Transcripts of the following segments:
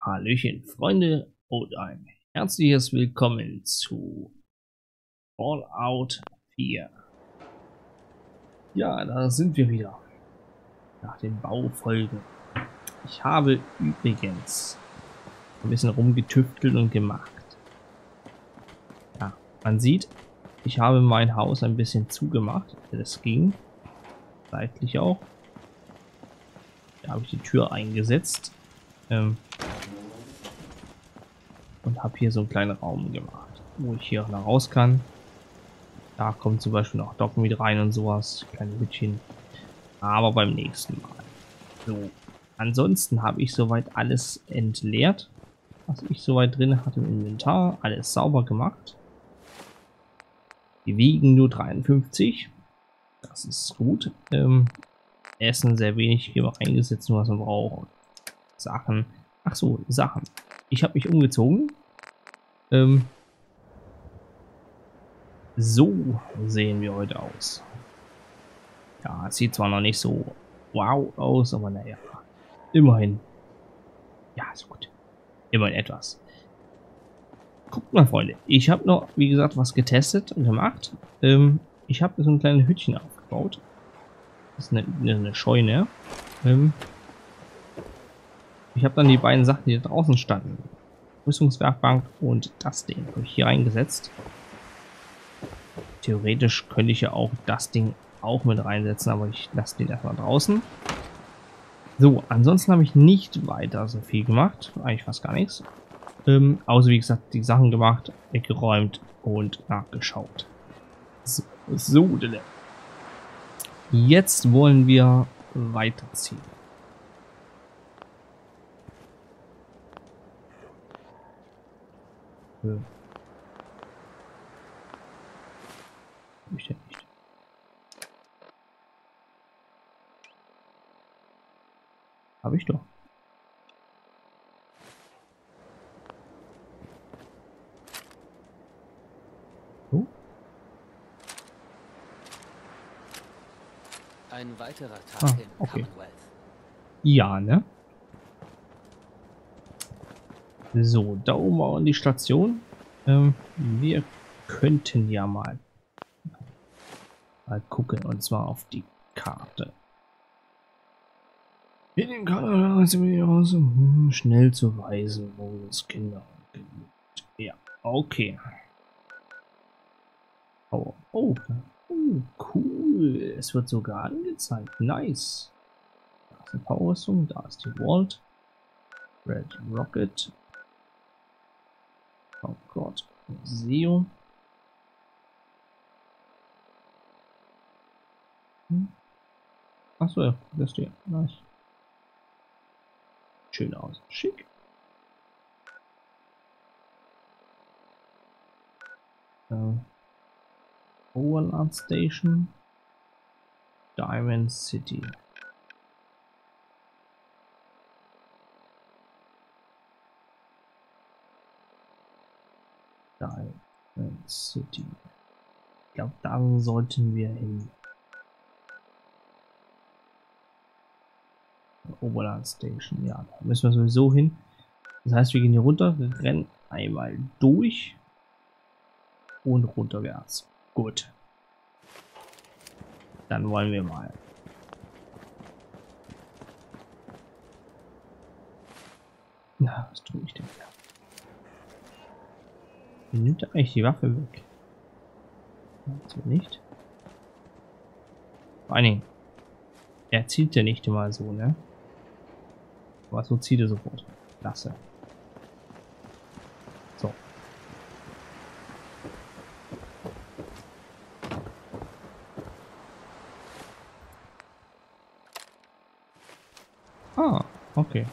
Hallöchen, Freunde, und ein herzliches Willkommen zu Fallout 4. Ja, da sind wir wieder. Nach den Baufolgen. Ich habe übrigens ein bisschen rumgetüftelt und gemacht. Ja, man sieht, ich habe mein Haus ein bisschen zugemacht. Das ging. Seitlich auch. Da habe ich die Tür eingesetzt. Und habe hier so einen kleinen Raum gemacht, wo ich hier noch raus kann. Da kommt zum Beispiel noch Docken mit rein und sowas, kleine Hütchen. Aber beim nächsten Mal. So, ansonsten habe ich soweit alles entleert, was ich soweit drin hatte im Inventar. Alles sauber gemacht. Die wiegen nur 53. Das ist gut. Essen sehr wenig hier eingesetzt, nur was man braucht. Sachen. Ach so, Sachen. Ich habe mich umgezogen. So sehen wir heute aus. Ja, es sieht zwar noch nicht so wow aus, aber naja, immerhin. Ja, ist gut. Immerhin etwas. Guckt mal, Freunde. Ich habe noch, wie gesagt, was getestet und gemacht. Ich habe so ein kleines Hütchen aufgebaut. Das ist eine Scheune. Ich habe dann die beiden Sachen, die da draußen standen, Rüstungswerkbank und das Ding, habe ich hier reingesetzt. Theoretisch könnte ich ja auch das Ding auch mit reinsetzen, aber ich lasse den erstmal draußen. So, ansonsten habe ich nicht weiter so viel gemacht. Eigentlich fast gar nichts. Außer wie gesagt, die Sachen gemacht, weggeräumt und nachgeschaut. So, jetzt wollen wir weiterziehen. Ja. Ich denke nicht. Habe ich doch. So. Ein weiterer Tag im okay. Commonwealth. Ja, ne? So, da oben war die Station. Wir könnten ja mal gucken, und zwar auf die Karte. In den Kanal schnell zu weisen, wo es Kinder gibt. Ja, okay. Oh, cool. Es wird sogar angezeigt. Nice. Da ist eine Power-Rüstung, da ist die Vault. Red Rocket. Oh Gott. Museum. Achso, ja, das ist der. Nice. Schön aus. Schick. Overland Station. Diamond City. Diamond City. Ich glaube, da sollten wir hin. Overland Station, ja, da müssen wir sowieso hin. Das heißt, wir gehen hier runter, rennen einmal durch und runterwärts. Gut. Dann wollen wir mal. Na, was tue ich denn hier? Wie nimmt er eigentlich die Waffe weg? So nicht. Vor allen Dingen, er zielt ja nicht immer so, ne? Aber so zieht er sofort. Klasse. So. Ah, okay.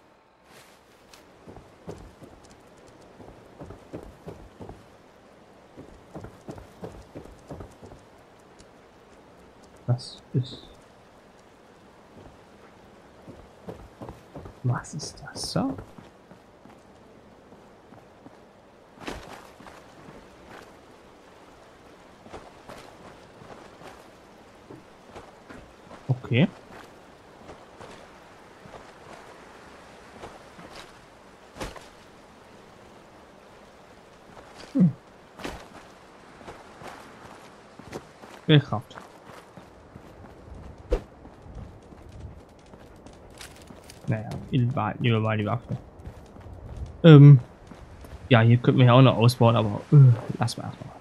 Was ist das so? Okay. Willkraft. Naja, in Wahrheit nehmen wir mal die Waffe. Ja, hier könnten wir ja auch noch ausbauen, aber lassen wir erstmal.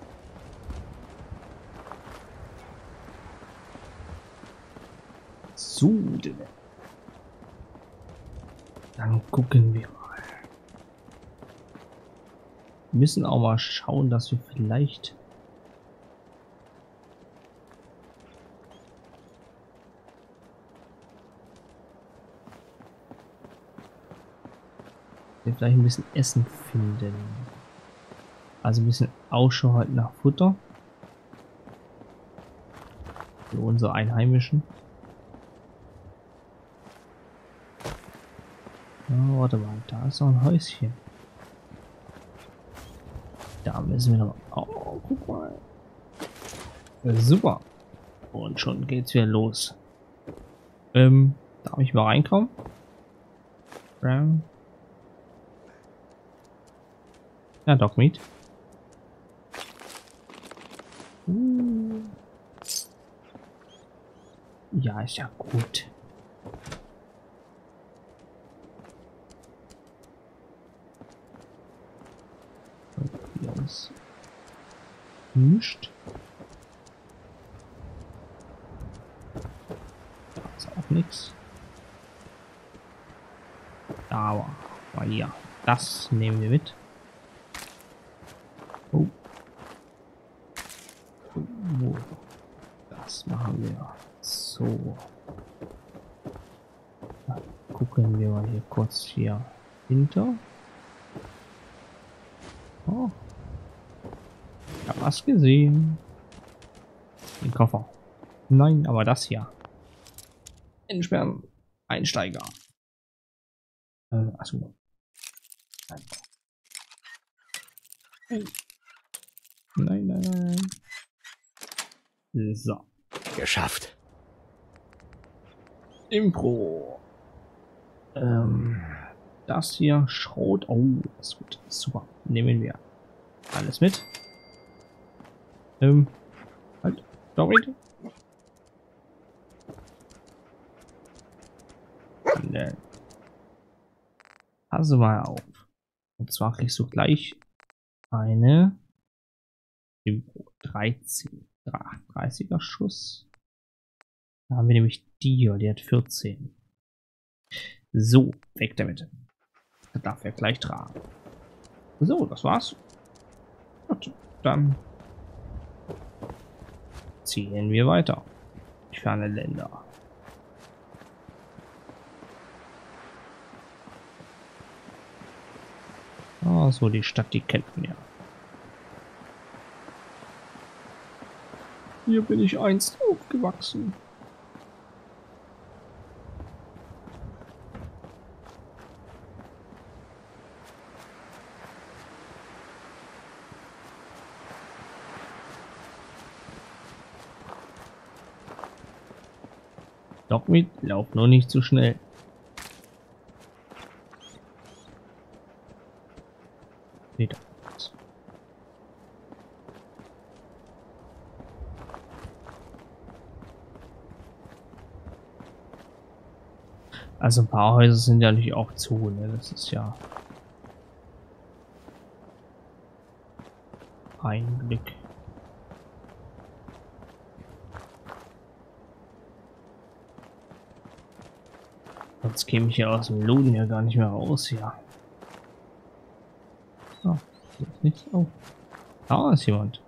So, dann gucken wir mal. Wir müssen auch mal schauen, dass wir vielleicht ein bisschen Essen finden. Also ein bisschen Ausschau halt nach Futter. Für unsere Einheimischen. Ja, warte mal, da ist noch ein Häuschen. Da müssen wir noch. Oh, guck mal. Super. Und schon geht's wieder los. Darf ich mal reinkommen? Ja, Dog Meat. Ja, ist ja gut. Hier ist nichts. Da ist auch nichts. Aber ja, das nehmen wir mit. Oh. Oh. Das machen wir so. Dann gucken wir mal hier kurz hier hinter. Oh. Ich habe was gesehen. Den Koffer. Nein, aber das hier. Entsperren. Einsteiger. Achso. Nein, nein, nein. So. Geschafft. Impro. Das hier Schrot. Oh, das ist gut. Super. Nehmen wir alles mit. Halt. Sorry. Passe mal auf. Und zwar kriegst du gleich eine Impro 13. 30er Schuss. Da haben wir nämlich die hier, die hat 14. So, weg damit. Das darf er gleich tragen. So, das war's. Gut, dann ziehen wir weiter. Ferne Länder. Ah, so die Stadt, die kennt man ja. Hier bin ich einst aufgewachsen. Doch mit, lauf nur nicht zu schnell. Nee, doch. Also ein paar Häuser sind ja natürlich auch zu, ne? Das ist ja ein Glück. Sonst käme ich ja aus dem Loden ja gar nicht mehr raus, ja. Ah, hier ist nichts. Oh, da ist jemand.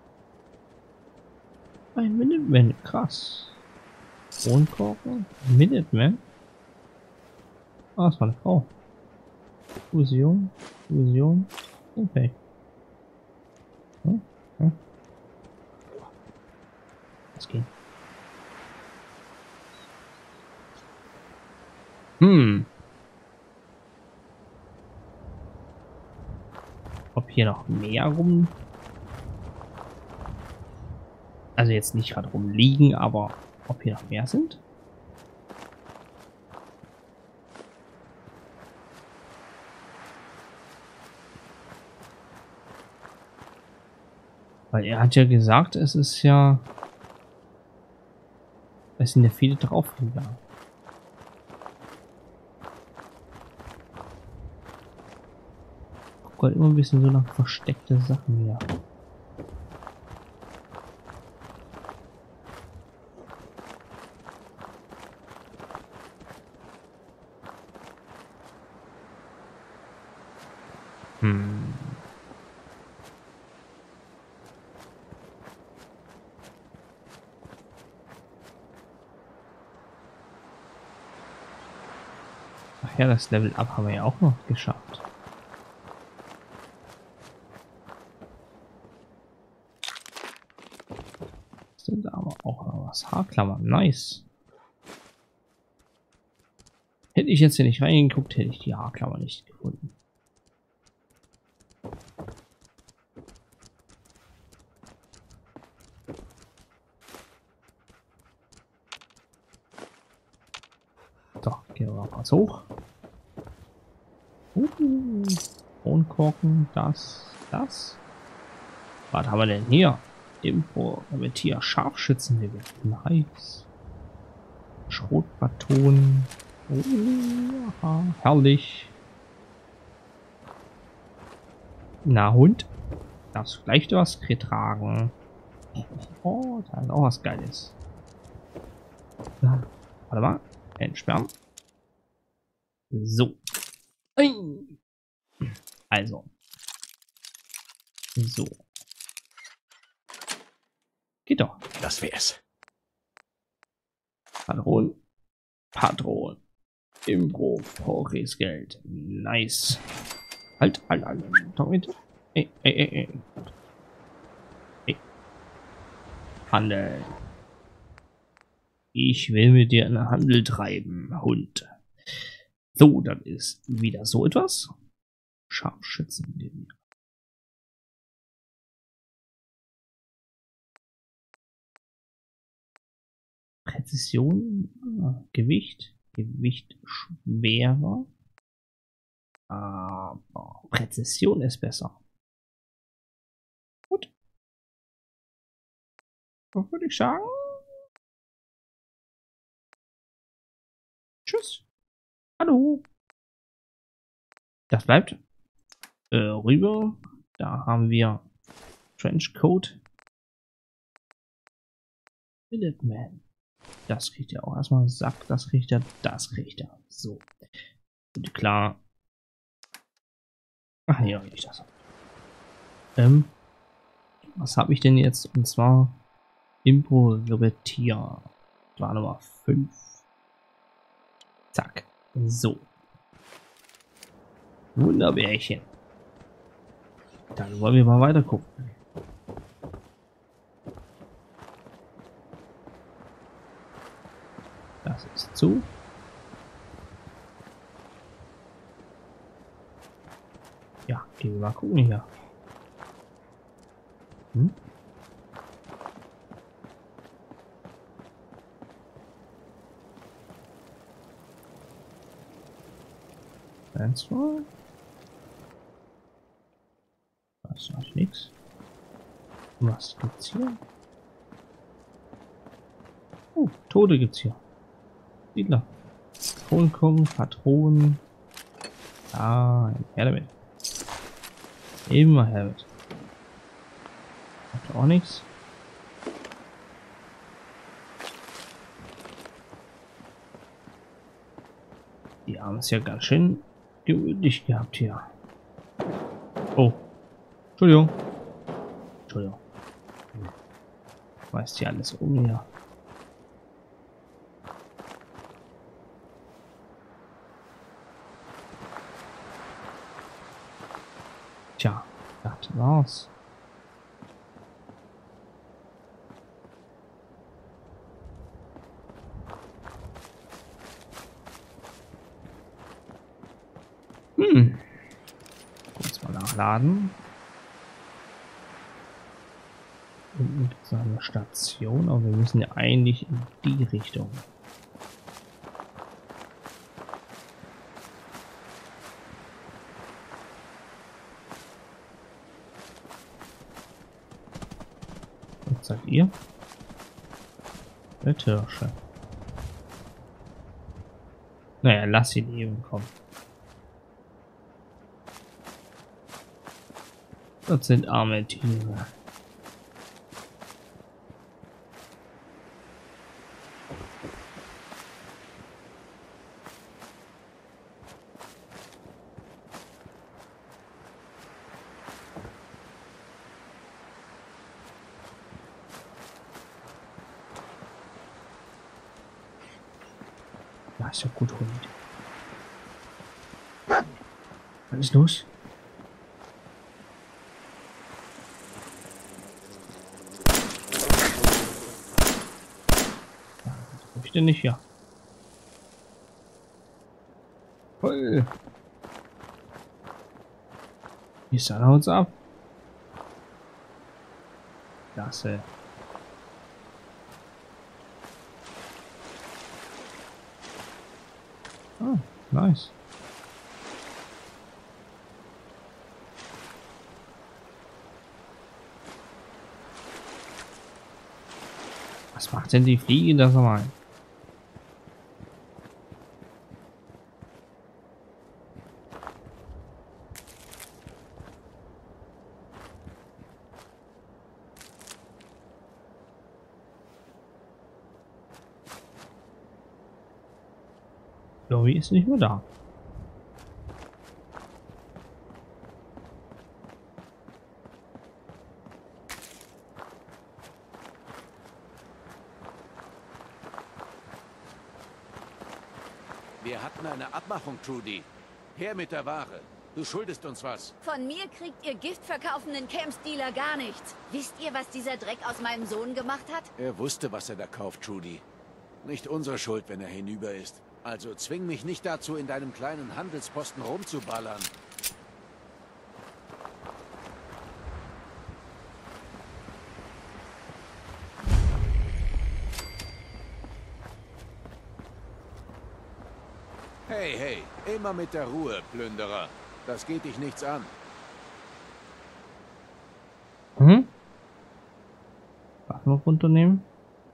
Ein Minuteman, krass. Kronkorken, Minuteman. Ah, das war eine Frau. Fusion, Fusion. Okay. Hm. Das geht. Ob hier noch mehr rum? Also jetzt nicht gerade rumliegen, aber ob hier noch mehr sind? Weil er hat ja gesagt, es ist ja... Es sind ja viele Drauflieger. Guck halt immer ein bisschen so nach versteckte Sachen hier. Hm. Ach ja, das Level Up haben wir ja auch noch geschafft. Sind aber auch noch was. Haarklammern, nice. Hätte ich jetzt hier nicht reingeguckt, hätte ich die Haarklammer nicht gefunden. So, gehen wir mal was hoch. Kronkorken, das. Was haben wir denn hier? Impro, mit hier Scharfschützenlevel. Nice. Schrotpatronen. Oh, aha, herrlich. Na Hund, darfst du gleich was tragen? Oh, da ist auch was Geiles. Ja, warte mal, entsperren. So. Also. So. Geht doch. Das wär's. Patron. Impro. Hohes Geld. Nice. Halt. Doch mit. Ey. Handel. Ich will mit dir einen Handel treiben, Hund. So, das ist wieder so etwas. Scharfschützen. Präzision, Gewicht schwerer, aber Präzision ist besser. Gut. Was würde ich sagen? Tschüss. Hallo. Das bleibt. Rüber. Da haben wir Trenchcoat. Minuteman. Das kriegt er auch erstmal. Sack, das kriegt er. So. Und klar. Ach ja, ich das. Was habe ich denn jetzt? Und zwar Improvisier. War Nummer 5. Zack. So. Wunderbärchen. Dann wollen wir mal weiter gucken. Das ist zu. Ja, gehen wir mal gucken hier. Transfer. Das ist nichts. Was gibt's hier? Oh, Tote gibt's hier. Siedler. Kronkorken, Patronen. Ah, her damit. Immer her damit. Macht auch nichts. Die haben es ja ganz schön gemütlich gehabt hier. Oh. Entschuldigung. Weißt hier alles um hier. Tja, das war's. Kurz mal nachladen. Unten gibt es eine Station, aber wir müssen ja eigentlich in die Richtung. Was seid ihr? Der Hirsche. Naja, lass sie leben, komm. Das sind arme Tiere. Ja, ist ja gut, Hund. Was ist los? Was ich denn nicht hier? Voll. Wie ist er uns ab? Klasse. Oh, nice. Was macht denn die Fliege das mal? Lori ist nicht mehr da. Wir hatten eine Abmachung, Trudy. Her mit der Ware. Du schuldest uns was. Von mir kriegt ihr giftverkaufenden Camp-Dealer gar nichts. Wisst ihr, was dieser Dreck aus meinem Sohn gemacht hat? Er wusste, was er da kauft, Trudy. Nicht unsere Schuld, wenn er hinüber ist. Also zwing mich nicht dazu, in deinem kleinen Handelsposten rumzuballern. Hey, hey, immer mit der Ruhe, Plünderer. Das geht dich nichts an. Mhm. Waffen noch runternehmen.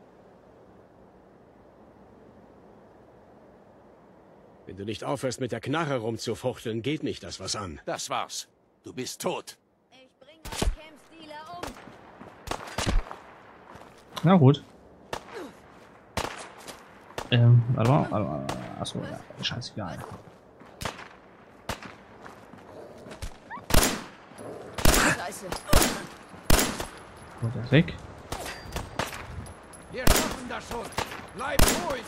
Wenn du nicht aufhörst, mit der Knarre rumzufuchteln, geht nicht das was an. Das war's. Du bist tot. Ich bring euch Camp-Dealer um. Na gut. Warte mal. Achso, ja, scheißegal. Scheiße. Und er weg. Wir schaffen das schon. Bleib ruhig.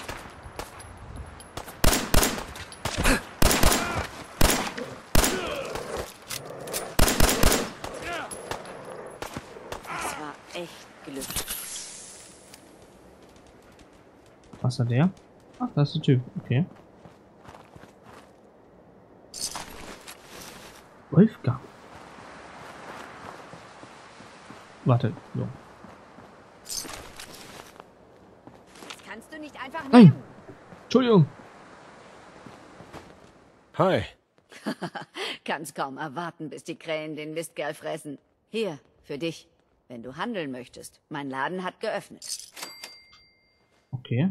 Das war echt Glück. Was hat der? Ach, das ist der Typ. Okay. Wolfgang. Warte, so. Das kannst du nicht einfach Nein. nehmen. Entschuldigung. Hi. Kann's kaum erwarten, bis die Krähen den Mistkerl fressen. Hier, für dich. Wenn du handeln möchtest. Mein Laden hat geöffnet. Okay.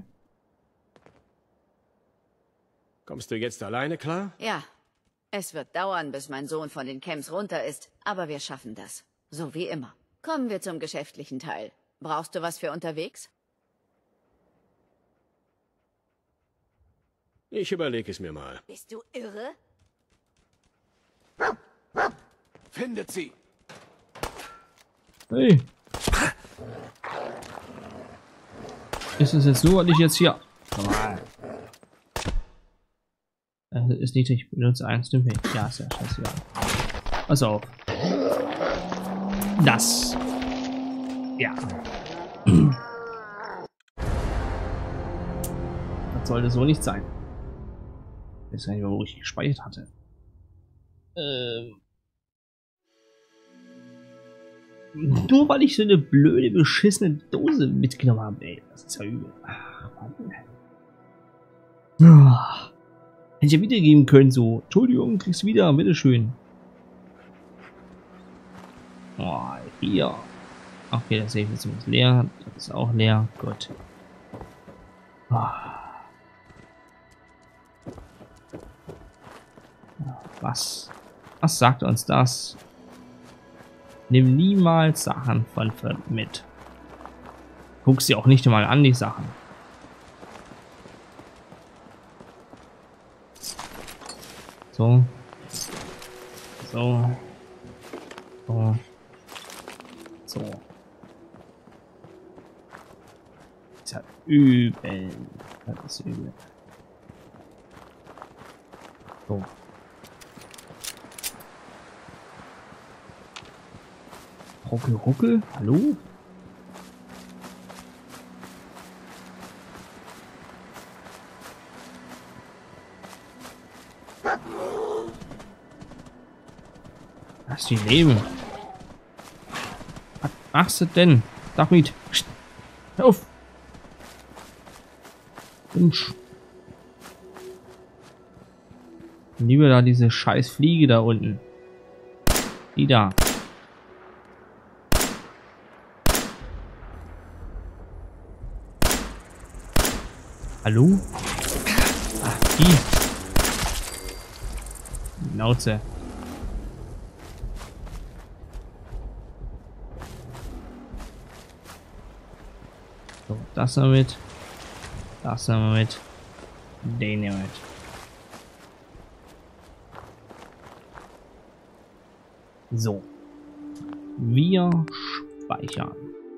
Kommst du jetzt alleine klar? Ja, es wird dauern, bis mein Sohn von den Camps runter ist. Aber wir schaffen das. So wie immer. Kommen wir zum geschäftlichen Teil. Brauchst du was für unterwegs? Ich überlege es mir mal. Bist du irre? Findet sie. Hey. Ist es jetzt nur, weil ich jetzt hier... ist niedrig, benutze einen Stimmweg. Ja, ist ja scheißegal. Pass auf. Das. Ja. Das sollte so nicht sein. Ich weiß gar nicht mehr, wo ich gespeichert hatte. Nur weil ich so eine blöde, beschissene Dose mitgenommen habe, ey. Das ist ja übel. Ach, Mann. Hätte ich ja wiedergeben können, so. Entschuldigung, kriegst du wieder, bitteschön. Oh, hier. Okay, das Safe ist zumindest leer. Das ist auch leer. Gut. Was? Was sagt uns das? Nimm niemals Sachen von Fremd mit. Guck sie auch nicht mal an, die Sachen. So. So. So. So. Ist ja übel. Das ist übel. So. Ruckel, ruckel. Hallo? Lass die leben. Was machst du denn? Damit. Hör auf. Mensch. Lieber da diese scheiß Fliege da unten. Die da. Hallo? Ach, die. Nauze. So, das damit. Das nehmen wir mit. Den nehmen wir mit. So. Wir speichern.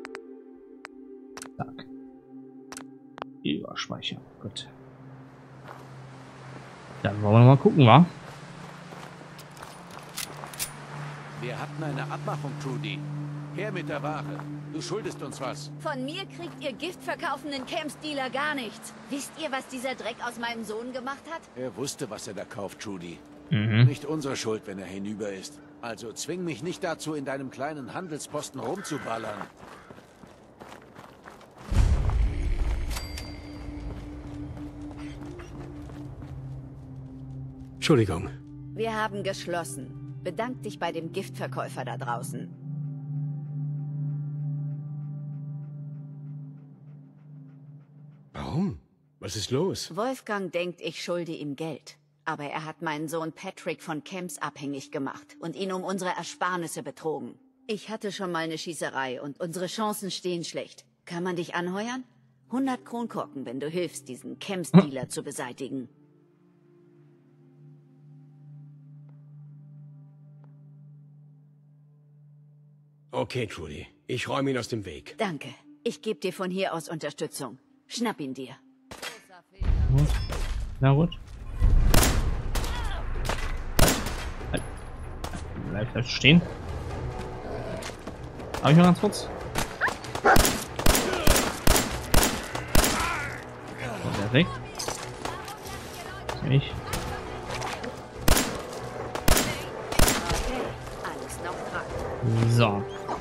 Zack. Überspeichern. Gut. Dann wollen wir mal gucken, wa? Wir hatten eine Abmachung, Trudy. Her mit der Ware. Du schuldest uns was. Von mir kriegt ihr giftverkaufenden Camps-Dealer gar nichts. Wisst ihr, was dieser Dreck aus meinem Sohn gemacht hat? Er wusste, was er da kauft, Trudy. Mhm. Nicht unsere Schuld, wenn er hinüber ist. Also zwing mich nicht dazu, in deinem kleinen Handelsposten rumzuballern. Entschuldigung. Wir haben geschlossen. Bedank dich bei dem Giftverkäufer da draußen. Warum? Was ist los? Wolfgang denkt, ich schulde ihm Geld. Aber er hat meinen Sohn Patrick von Camps abhängig gemacht und ihn um unsere Ersparnisse betrogen. Ich hatte schon mal eine Schießerei und unsere Chancen stehen schlecht. Kann man dich anheuern? 100 Kronkorken, wenn du hilfst, diesen Camps-Dealer zu beseitigen. Okay, Trudy. Ich räume ihn aus dem Weg. Danke. Ich gebe dir von hier aus Unterstützung. Schnapp ihn dir. Gut. Na gut. Bleib halt stehen. Habe ich mal ganz kurz. So, der ist weg. Ich. Okay, alles noch dran. So.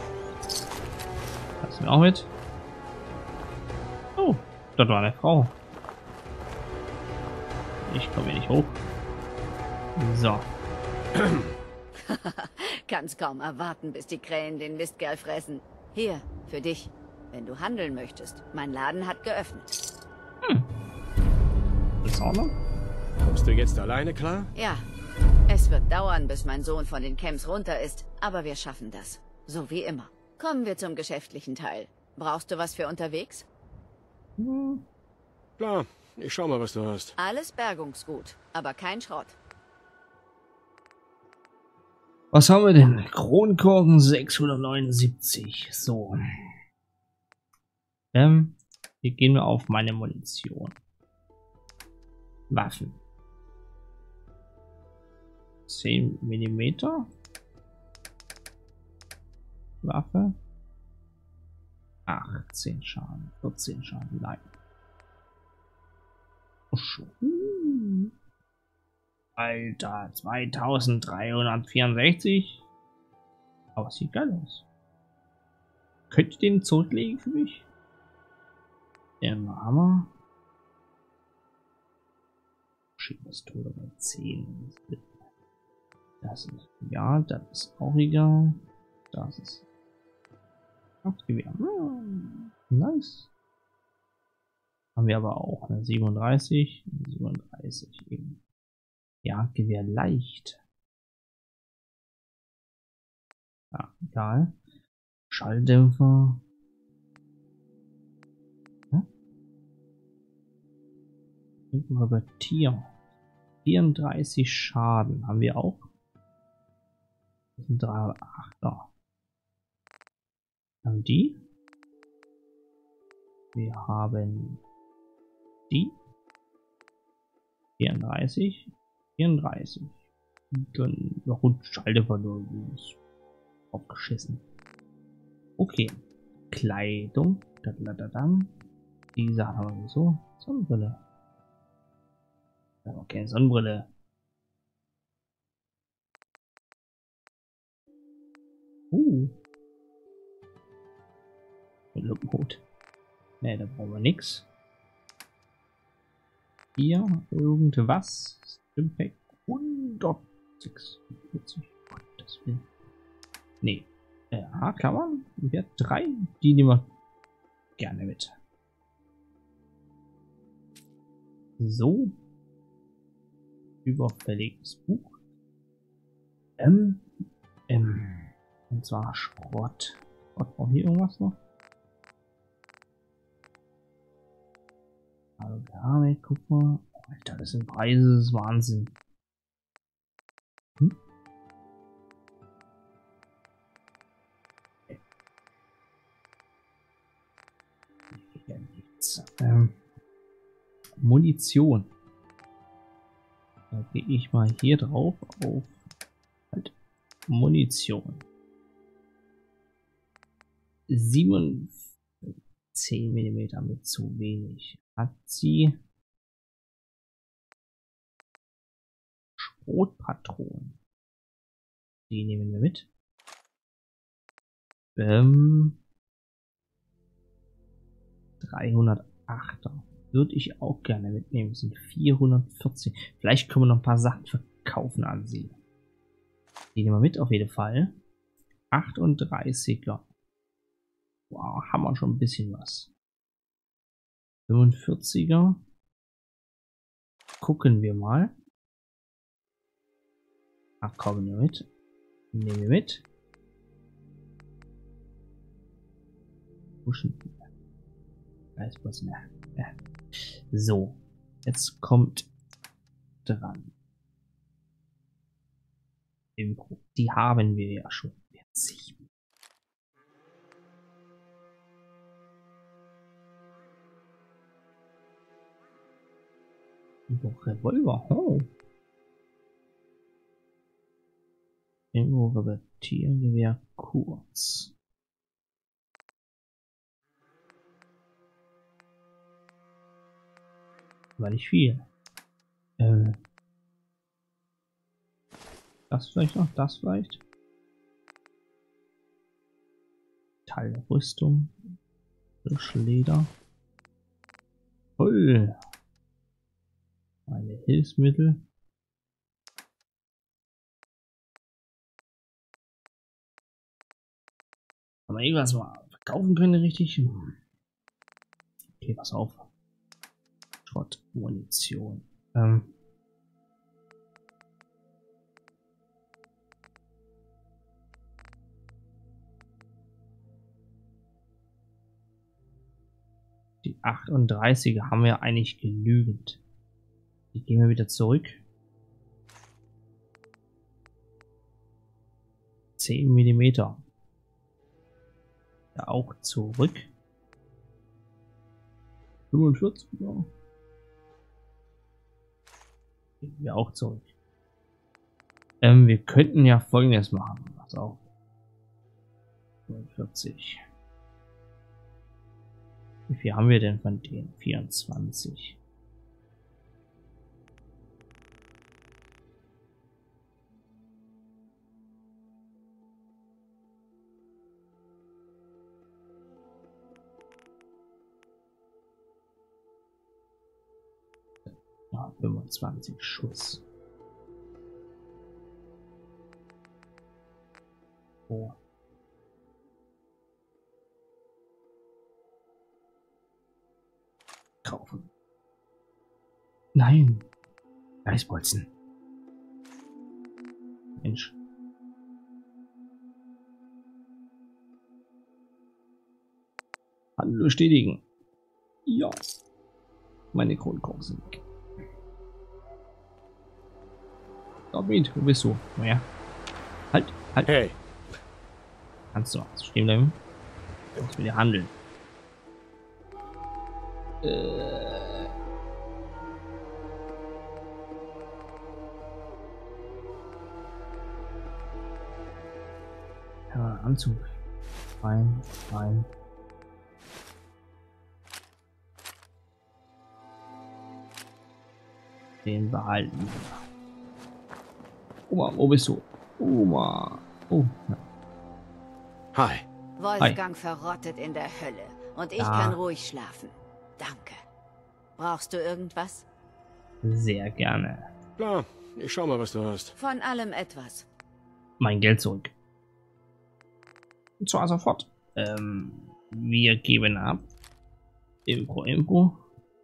Das mir auch mit. Oh, dort war eine Frau. Ich komme hier nicht hoch. So. Kann's kaum erwarten, bis die Krähen den Mistkerl fressen. Hier, für dich. Wenn du handeln möchtest. Mein Laden hat geöffnet. Ist auch noch? Kommst du jetzt alleine klar? Ja, es wird dauern, bis mein Sohn von den Camps runter ist. Aber wir schaffen das. So wie immer. Kommen wir zum geschäftlichen Teil. Brauchst du was für unterwegs? Klar. Ich schau mal, was du hast. Alles Bergungsgut, aber kein Schrott. Was haben wir denn? Kronkorken 679. So. Hier gehen wir auf meine Munition. Waffen. 10 mm. Waffe. 18 Schaden. 14 Schaden. Nein. Alter, 2364. Aber sieht geil aus. Könnt ihr den zurücklegen für mich? Der Hammer. Schiebpistole bei 10. Das ist ja, das ist auch egal. Das ist Gewehr. Nice. Haben wir aber auch eine 37, 37 eben. Ja, Gewehr leicht. Ja, egal. Schalldämpfer. Tier. 34 Schaden haben wir auch. Das sind 308er. Dann die. Wir haben die. 34. 34. Dann noch ein Schalldämpfer nur. Aufgeschissen. Okay. Kleidung. Die Sachen haben wir so. Sonnenbrille. Okay, Sonnenbrille. Luppenhut. Ne, da brauchen wir nix. Hier irgendwas. Stimpack 146. Gottes Willen. Nee. Haarklammern. Wert 3. Die nehmen wir gerne mit. So. Überfälliges Buch. Und zwar Schrott. Brauchen wir hier irgendwas noch? Also damit, guck mal. Alter, das sind Preise, das ist Wahnsinn. Ja, nichts. Munition. Da gehe ich mal hier drauf auf halt Munition. 10 mm mit zu wenig. Hat sie Schrotpatronen. Die nehmen wir mit. 308er. Würde ich auch gerne mitnehmen. Das sind 440. Vielleicht können wir noch ein paar Sachen verkaufen an sie. Die nehmen wir mit auf jeden Fall. 38er. Wow, haben wir schon ein bisschen was. 45er. Gucken wir mal. Ach, kommen wir mit. Nehmen wir mit. Pushen. Da ist was mehr. Ja. So, jetzt kommt dran. Impro. Die haben wir ja schon. 7. Revolver. Oh. Irgendwo repetieren wir kurz. War nicht viel. Das vielleicht noch, das vielleicht. Teil der Rüstung. Leder. Toll. Meine Hilfsmittel. Aber irgendwas mal verkaufen können, richtig? Okay, pass auf. Schrott, Munition. Die 38er haben wir eigentlich genügend. Die gehen wir wieder zurück. 10 mm. Ja, auch zurück. 45, ja. Gehen wir auch zurück. Wir könnten ja Folgendes machen. Pass auf. 45. Wie viel haben wir denn von denen? 24. Ja, 25 Schuss. Oh. kaufen. Nein. Eisbolzen. Mensch. Handel bestätigen. Ja. Meine Kronkorken sind weg. David, wo bist du? Naja. Halt. Hey. Kannst du noch stehen bleiben? Du musst mit dir handeln. Ja, Anzug. Rein. Den behalten wir. Oma, wo bist du? Oma. Oh. Ja. Hi. Wolfgang verrottet in der Hölle und ich kann ruhig schlafen. Danke. Brauchst du irgendwas? Sehr gerne. Klar, ich schau mal, was du hast. Von allem etwas. Mein Geld zurück. Und zwar sofort. Wir geben ab. Info.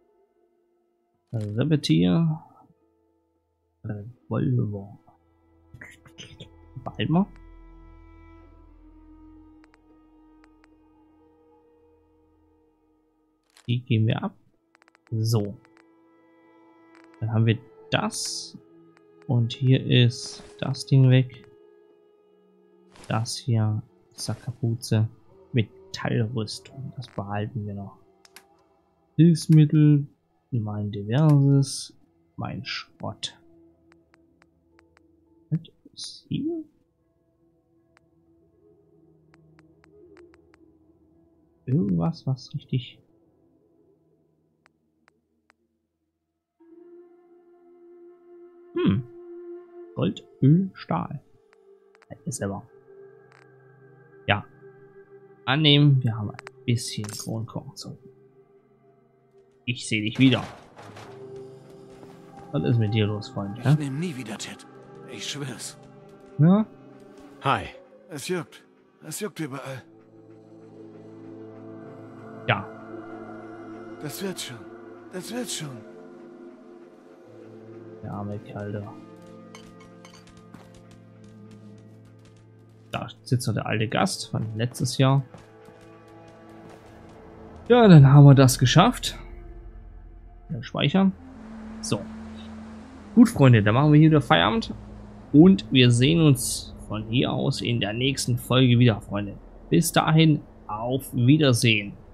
Repetier. Revolver. Behalten wir. Die geben wir ab. So. Dann haben wir das. Und hier ist das Ding weg. Das hier. Kapuze. Metallrüstung. Das behalten wir noch. Hilfsmittel. Mein Diverses. Mein Schrott. Was ist hier? Irgendwas, was richtig... Gold, Öl, Stahl. Ist aber. Ja. Annehmen, wir haben ein bisschen Kronkorken zurück. Ich sehe dich wieder. Was ist mit dir los, Freund? Ich nehme nie wieder Ted. Ich schwör's. Ja? Hi. Es juckt. Es juckt überall. Ja. Das wird schon. Das wird schon. Der arme Kerl da. Da sitzt noch der alte Gast von letztes Jahr. Ja, dann haben wir das geschafft. Ja, speichern. So. Gut, Freunde, dann machen wir hier wieder Feierabend. Und wir sehen uns von hier aus in der nächsten Folge wieder, Freunde. Bis dahin, auf Wiedersehen.